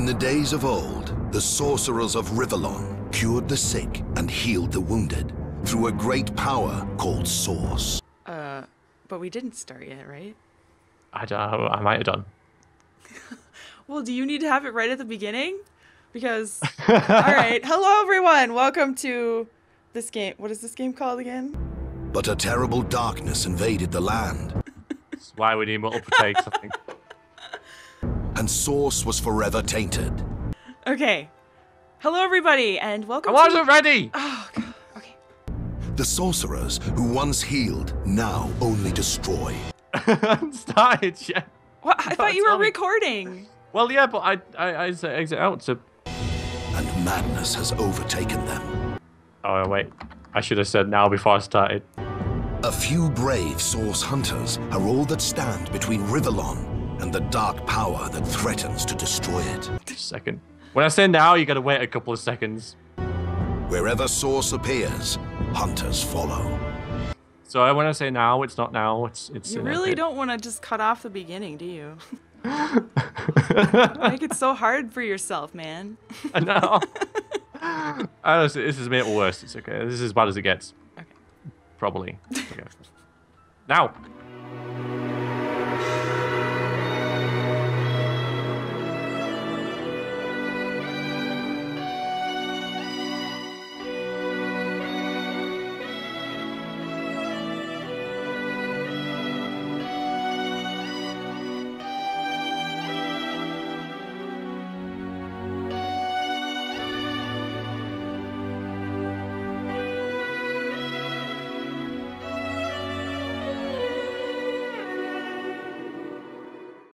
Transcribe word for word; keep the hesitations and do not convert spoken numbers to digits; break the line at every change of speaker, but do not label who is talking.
the days of old, the sorcerers of Rivellon cured the sick and healed the wounded through a great power called Source.
Uh, but we didn't start yet, right?
I don't know, I might have done.
Well, do you need to have it right at the beginning? Because, all right. Hello, everyone. Welcome to this game. What is this game called again?
But a terrible darkness invaded the land.
That's why we need multiple takes, I think.
And Source was forever tainted.
Okay. Hello, everybody, and welcome
I
to...
wasn't ready!
Oh, God. Okay.
The sorcerers who once healed now only destroy.
I haven't started yet.
What? I thought you were
Tell me.
recording.
Well, yeah, but I, I, I said exit out to...
And madness has overtaken them.
Oh, wait. I should have said now before I started.
A few brave Source hunters are all that stand between Rivellon and the dark power that threatens to destroy it.
Just a second. When I say now, you gotta wait a couple of seconds.
Wherever Source appears, hunters follow.
So when I say now, it's not now. It's it's.
You
in a
really
bit.
don't want to just cut off the beginning, do you? Make it so hard for yourself, man.
I know. Honestly, this has made it worse. It's okay. This is as bad as it gets.
Okay.
Probably. Okay. Now.